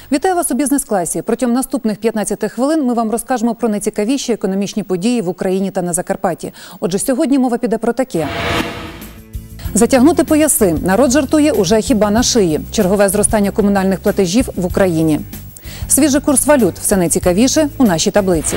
Вітаю вас у бізнес-класі. Протягом наступних 15 хвилин ми вам розкажемо про найцікавіші економічні події в Україні та на Закарпатті. Отже, сьогодні мова піде про таке. Затягнути пояси. Народ жартує уже хіба на шиї. Чергове зростання комунальних платежів в Україні. Свіжий курс валют. Все найцікавіше у нашій таблиці.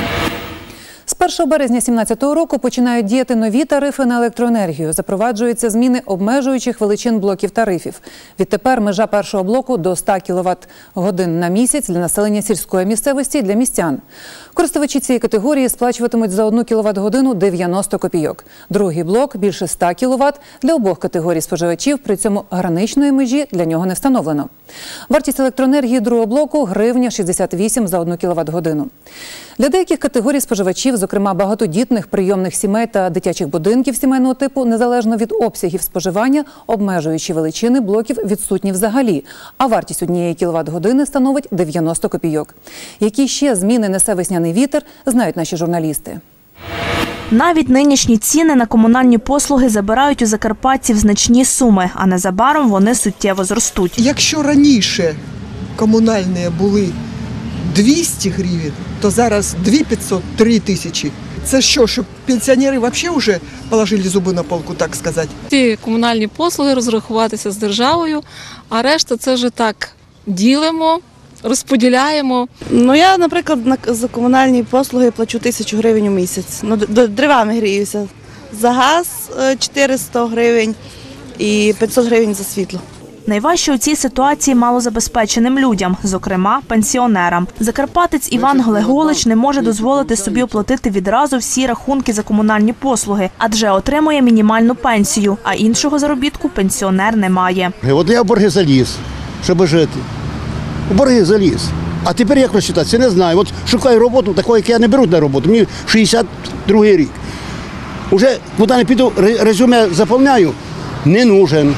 З 1 березня 2017 року починають діяти нові тарифи на електроенергію. Запроваджуються зміни обмежуючих величин блоків тарифів. Відтепер межа першого блоку до 100 кВт-годин на місяць для населення сільської місцевості і для містян. Користувачі цієї категорії сплачуватимуть за 1 кВт-годину 90 копійок. Другий блок – більше 100 кВт для обох категорій споживачів, при цьому граничної межі для нього не встановлено. Вартість електроенергії другого блоку – гривня 68 за 1 кВт-годину. Для деяких категорій споживачів, зокрема багатодітних, прийомних сімей та дитячих будинків сімейного типу, незалежно від обсягів споживання, обмежуючі величини блоків відсутні взагалі, а вартість 1 кВт-години становить 90 копійок. Які ще зміни несе весняний вітер, знають наші журналісти. Навіть нинішні ціни на комунальні послуги забирають у закарпатців значні суми, а незабаром вони суттєво зростуть. Якщо раніше комунальні були 200 гривень, то зараз 2500, 3000. Це що, щоб пенсіонери взагалі вже положили зуби на полку, так сказати? Ці комунальні послуги розрахуватися з державою, а решта це вже так ділимо, розподіляємо. Я, наприклад, за комунальні послуги плачу 1000 гривень у місяць. Деревами гріюся. За газ 400 гривень і 500 гривень за світло. Найважче у цій ситуації малозабезпеченим людям, зокрема пенсіонерам. Закарпатець Іван Глеголич не може дозволити собі оплатити відразу всі рахунки за комунальні послуги, адже отримує мінімальну пенсію, а іншого заробітку пенсіонер не має. От я в борги заліз, щоб жити. В борги заліз. А тепер як розчитатися? Не знаю. От шукаю роботу, таку, як я не беру на роботу. Мені 62-й рік. Уже куди не піду, резюме заповняю, не нужен.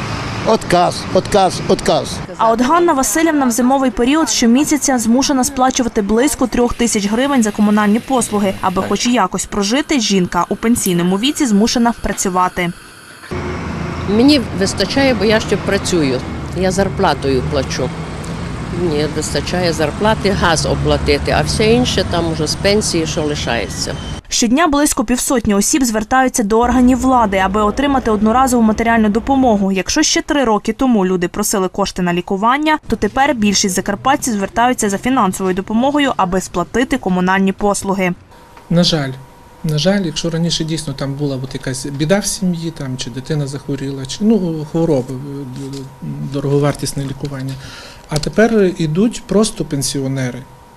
Отказ. А от Ганна Василівна в зимовий період щомісяця змушена сплачувати близько 3000 гривень за комунальні послуги. Аби хоч якось прожити, жінка у пенсійному віці змушена працювати. Мені вистачає, бо я ще працюю. Я зарплатою плачу. Мені вистачає зарплати, газ оплатити, а все інше там уже з пенсії, що лишається. Щодня близько 500 осіб звертаються до органів влади, аби отримати одноразову матеріальну допомогу. Якщо ще 3 роки тому люди просили кошти на лікування, то тепер більшість закарпатців звертаються за фінансовою допомогою, аби сплатити комунальні послуги. На жаль, якщо раніше дійсно там була якась біда в сім'ї, чи дитина захворіла, чи хвороба, дороговартісне лікування, а тепер йдуть просто пенсіонери.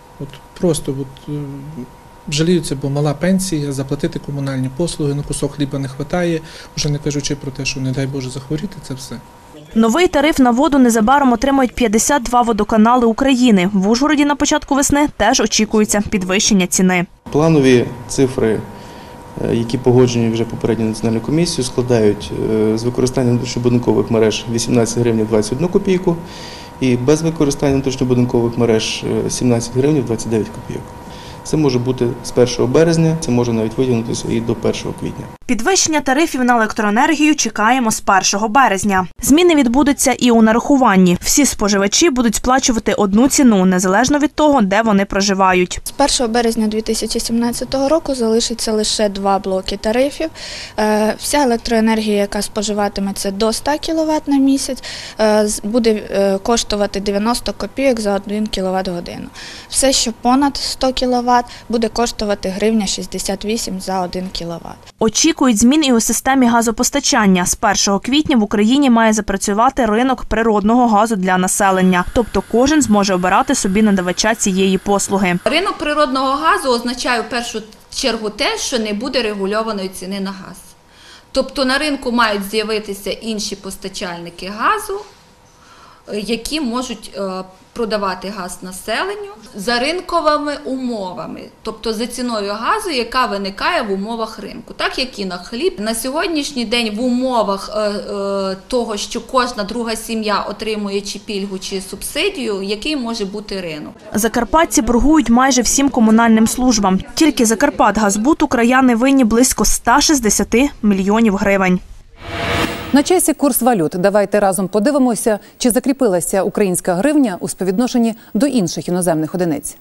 Жаліються, бо мала пенсія, заплатити комунальні послуги, на кусок хліба не вистачає, вже не кажучи про те, що, не дай Боже, захворіти, це все. Новий тариф на воду незабаром отримають 52 водоканали України. В Ужгороді на початку весни теж очікується підвищення ціни. Планові цифри, які погоджені вже попередньо Національною комісією, складають з використанням внутрішньобудинкових мереж 18 гривень 21 копійку і без використання внутрішньобудинкових мереж 17 гривень 29 копійок. Це може бути з 1 березня, це може навіть витягнутися і до 1 квітня. Підвищення тарифів на електроенергію чекаємо з 1 березня. Зміни відбудуться і у нарахуванні. Всі споживачі будуть сплачувати одну ціну, незалежно від того, де вони проживають. З 1 березня 2017 року залишиться лише 2 блоки тарифів. Вся електроенергія, яка споживатиметься до 100 кВт на місяць, буде коштувати 90 копійок за 1 кВт-годину. Все, що понад 100 кВт, буде коштувати гривня 68 за 1 кВт. Очікують змін і у системі газопостачання. З 1 квітня в Україні має запрацювати ринок природного газу для населення. Тобто кожен зможе обирати собі надавача цієї послуги. Ринок природного газу означає в першу чергу те, що не буде регульованої ціни на газ. Тобто на ринку мають з'явитися інші постачальники газу, які можуть продавати газ населенню за ринковими умовами, тобто за ціною газу, яка виникає в умовах ринку, так як і на хліб. На сьогоднішній день в умовах того, що кожна друга сім'я отримує чи пільгу, чи субсидію, який може бути ринок. Закарпатці боргують майже всім комунальним службам. Тільки Закарпатгазбуту краяни винні близько 160 мільйонів гривень. На часі курс валют. Давайте разом подивимося, чи закріпилася українська гривня у співвідношенні до інших іноземних одиниць.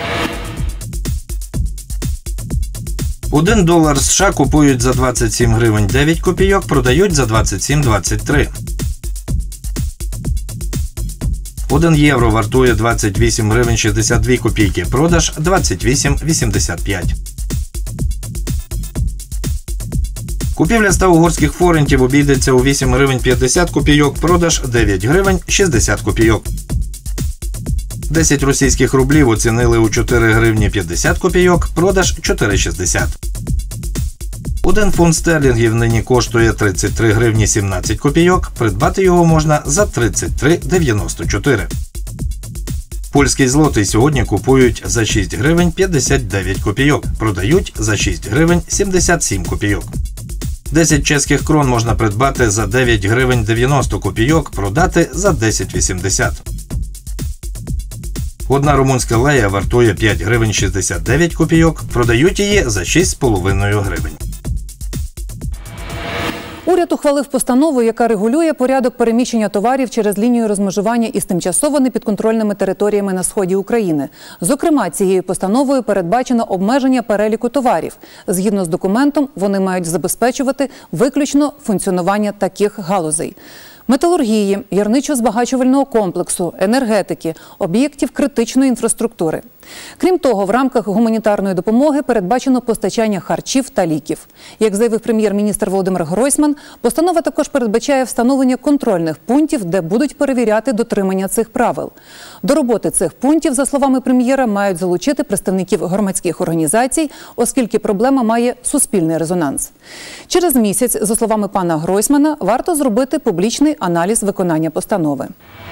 $1 США купують за 27 гривень 9 копійок, продають за 27,23. 1 євро вартує 28 гривень 62 копійки, продаж 28,85. Купівля 100 угорських форинтів обійдеться у 8 гривень 50 копійок, продаж 9 гривень 60 копійок. 10 російських рублів оцінили у 4 гривні 50 копійок, продаж 4,60. 1 фунт стерлінгів нині коштує 33 гривні 17 копійок, придбати його можна за 33,94. Польський злотий сьогодні купують за 6 гривень 59 копійок, продають за 6 гривень 77 копійок. 10 чеських крон можна придбати за 9 гривень 90 копійок, продати за 10,80. Одна румунська лея вартує 5 гривень 69 копійок, продають її за 6,5 гривень. Уряд ухвалив постанову, яка регулює порядок переміщення товарів через лінію розмежування із тимчасово непідконтрольними територіями на сході України. Зокрема, цією постановою передбачено обмеження переліку товарів. Згідно з документом, вони мають забезпечувати виключно функціонування таких галузей: металургії, гірничо-збагачувального комплексу, енергетики, об'єктів критичної інфраструктури. Крім того, в рамках гуманітарної допомоги передбачено постачання харчів та ліків. Як заявив прем'єр-міністр Володимир Гройсман, постанова також передбачає встановлення контрольних пунктів, де будуть перевіряти дотримання цих правил. До роботи цих пунктів, за словами прем'єра, мають залучити представників громадських організацій, оскільки проблема має суспільний резонанс. Через місяць, за словами пана Гройсмана, варто зробити публічний аналіз виконання постанови.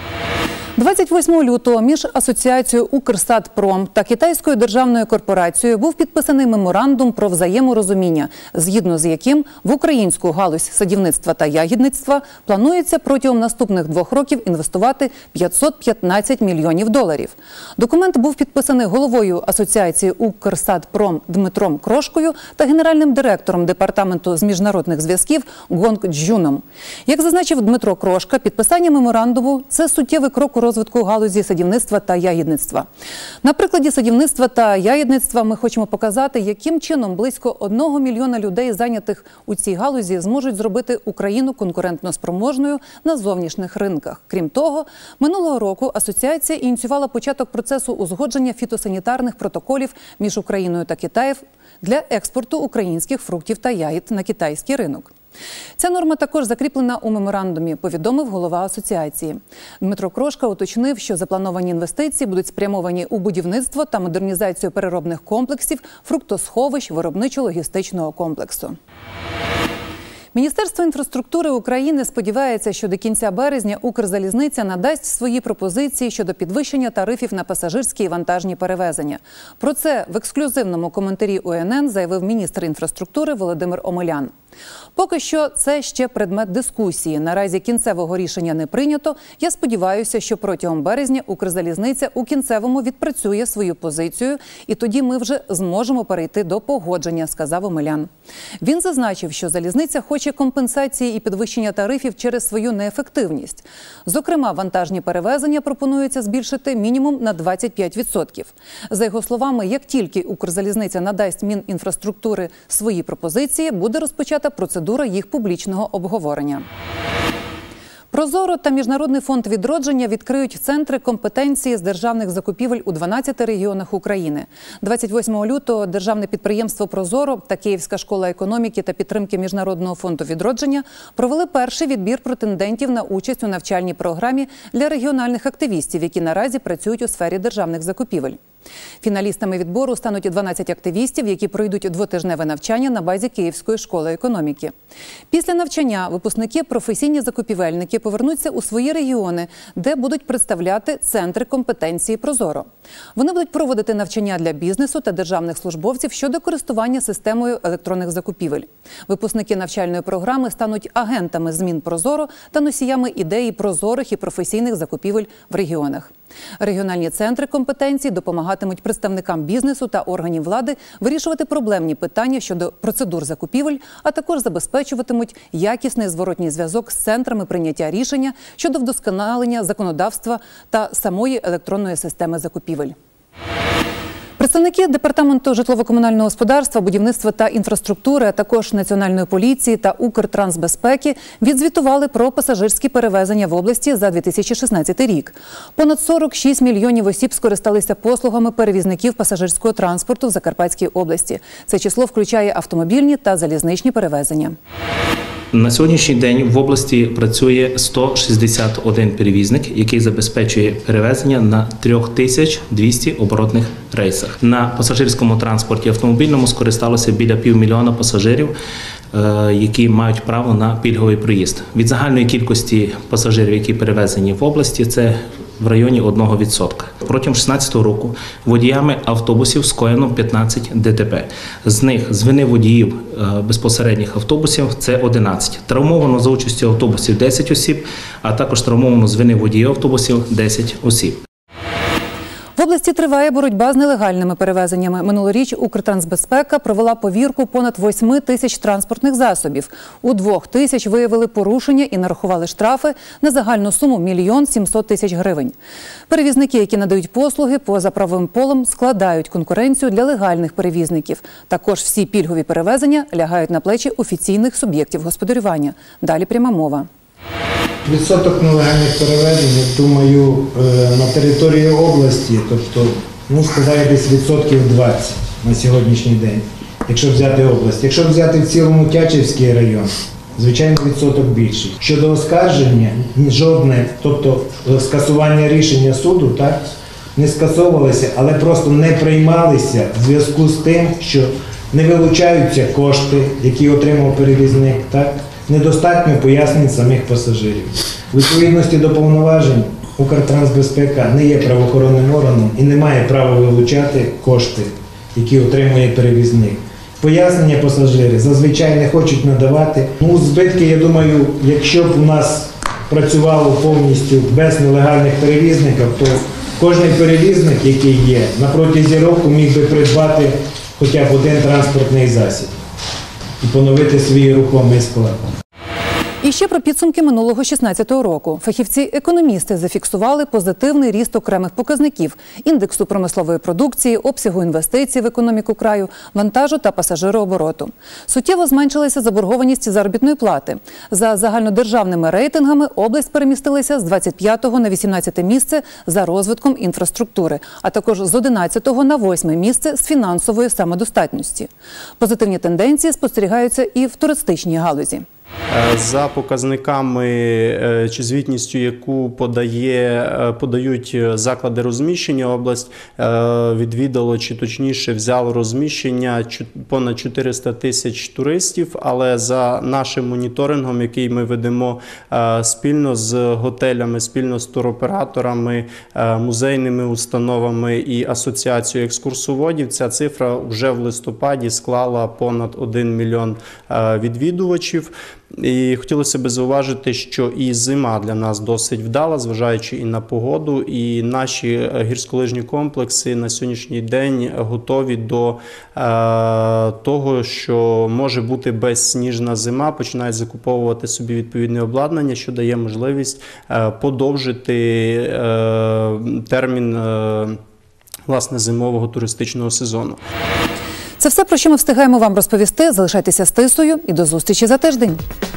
28 лютого між Асоціацією «Укрсатпром» та Китайською державною корпорацією був підписаний меморандум про взаєморозуміння, згідно з яким в українську галузь садівництва та ягідництва планується протягом наступних 2 років інвестувати $515 мільйонів. Документ був підписаний головою Асоціації «Укрсатпром» Дмитром Крошкою та генеральним директором Департаменту з міжнародних зв'язків Гонг Джуном. Як зазначив Дмитро Крошка, підписання меморандуму – це суттєвий крок у розвитку галузі садівництва та ягідництва. На прикладі садівництва та ягідництва ми хочемо показати, яким чином близько 1 мільйона людей, зайнятих у цій галузі, зможуть зробити Україну конкурентноспроможною на зовнішніх ринках. Крім того, минулого року асоціація ініціювала початок процесу узгодження фітосанітарних протоколів між Україною та Китаєм для експорту українських фруктів та ягід на китайський ринок. Ця норма також закріплена у меморандумі, повідомив голова асоціації. Дмитро Крошка уточнив, що заплановані інвестиції будуть спрямовані у будівництво та модернізацію переробних комплексів, фруктосховищ, виробничо-логістичного комплексу. Міністерство інфраструктури України сподівається, що до кінця березня Укрзалізниця надасть свої пропозиції щодо підвищення тарифів на пасажирські і вантажні перевезення. Про це в ексклюзивному коментарі УНН заявив міністр інфраструктури Володимир Омелян. Поки що це ще предмет дискусії. Наразі кінцевого рішення не прийнято. Я сподіваюся, що протягом березня Укрзалізниця у кінцевому відпрацює свою позицію, і тоді ми вже зможемо перейти до погодження, сказав Омелян. Він зазначив, що залізниця хоче компенсації і підвищення тарифів через свою неефективність. Зокрема, вантажні перевезення пропонується збільшити мінімум на 25%. За його словами, як тільки Укрзалізниця надасть Мінінфраструктури свої пропозиції, буде розпочата процедура їх публічного обговорення. Прозоро та Міжнародний фонд відродження відкриють центри компетенції з державних закупівель у 12 регіонах України. 28 лютого державне підприємство «Прозоро» та Київська школа економіки та підтримки Міжнародного фонду відродження провели перший відбір претендентів на участь у навчальній програмі для регіональних активістів, які наразі працюють у сфері державних закупівель. Фіналістами відбору стануть 12 активістів, які пройдуть 2-тижневе навчання на базі Київської школи економіки. Після навчання випускники, професійні закупівельники повернуться у свої регіони, де будуть представляти центри компетенції «Прозоро». Вони будуть проводити навчання для бізнесу та державних службовців щодо користування системою електронних закупівель. Випускники навчальної програми стануть агентами змін «Прозоро» та носіями ідеї прозорих і професійних закупівель в регіонах. Регіональні центри компетенцій допомагатимуть представникам бізнесу та органів влади вирішувати проблемні питання щодо процедур закупівель, а також забезпечуватимуть якісний зворотній зв'язок з центрами прийняття рішення щодо вдосконалення законодавства та самої електронної системи закупівель. Представники Департаменту житлово-комунального господарства, будівництва та інфраструктури, а також Національної поліції та Укртрансбезпеки відзвітували про пасажирські перевезення в області за 2016 рік. Понад 46 мільйонів осіб скористалися послугами перевізників пасажирського транспорту в Закарпатській області. Це число включає автомобільні та залізничні перевезення. На сьогоднішній день в області працює 161 перевізник, який забезпечує перевезення на 3200 оборотних рейсах. На пасажирському транспорті автомобільному скористалося біля півмільйона пасажирів, які мають право на пільговий проїзд. Від загальної кількості пасажирів, які перевезені в області, це в районі 1%. Протягом 2016 року водіями автобусів скоєно 15 ДТП. З них з вини водіїв безпосередніх автобусів – це 11. Травмовано за участю автобусів 10 осіб, а також травмовано з вини водіїв автобусів 10 осіб. В області триває боротьба з нелегальними перевезеннями. Минулоріч Укртрансбезпека провела повірку понад 8 тисяч транспортних засобів. У 2 тисяч виявили порушення і нарахували штрафи на загальну суму 1 700 000 гривень. Перевізники, які надають послуги поза правовим полем, складають конкуренцію для легальних перевізників. Також всі пільгові перевезення лягають на плечі офіційних суб'єктів господарювання. Далі пряма мова. Відсоток нелегальних перевезень, я думаю, на території області, тобто, складає десь відсотків 20 на сьогоднішній день, якщо взяти область. Якщо взяти в цілому Тячівський район, звичайно, відсоток більший. Щодо оскарження, жодне, тобто скасування рішення суду, так, не скасовувалося, але просто не приймалися в зв'язку з тим, що не вилучаються кошти, які отримав перевізник, так. Недостатньо пояснень самих пасажирів. У відповідності до повноважень Укртрансбезпека не є правоохоронним органом і не має права вилучати кошти, які отримує перевізник. Пояснення пасажири зазвичай не хочуть надавати. Збитки, я думаю, якщо б у нас працювало повністю без нелегальних перевізників, то кожен перевізник, який є, на протязі року міг би придбати хоча б один транспортний засіб і поновити свій рухомий склад. І ще про підсумки минулого 2016 року. Фахівці-економісти зафіксували позитивний ріст окремих показників – індексу промислової продукції, обсягу інвестицій в економіку краю, вантажу та пасажирообороту. Суттєво зменшилася заборгованість заробітної плати. За загальнодержавними рейтингами область перемістилася з 25-го на 18-те місце за розвитком інфраструктури, а також з 11-го на 8-ме місце з фінансової самодостатності. Позитивні тенденції спостерігаються і в туристичній галузі. За показниками чи звітністю, яку подають заклади розміщення, область відвідало, чи точніше взяло розміщення понад 400 тисяч туристів, але за нашим моніторингом, який ми ведемо спільно з готелями, спільно з туроператорами, музейними установами і асоціацією екскурсоводів, ця цифра вже в листопаді склала понад 1 мільйон відвідувачів. І хотілося б зауважити, що і зима для нас досить вдала, зважаючи і на погоду, і наші гірськолижні комплекси на сьогоднішній день готові до того, що може бути безсніжна зима, починають закуповувати собі відповідне обладнання, що дає можливість подовжити термін власне зимового туристичного сезону. Це все, про що ми встигаємо вам розповісти. Залишайтеся з Тисою і до зустрічі за тиждень.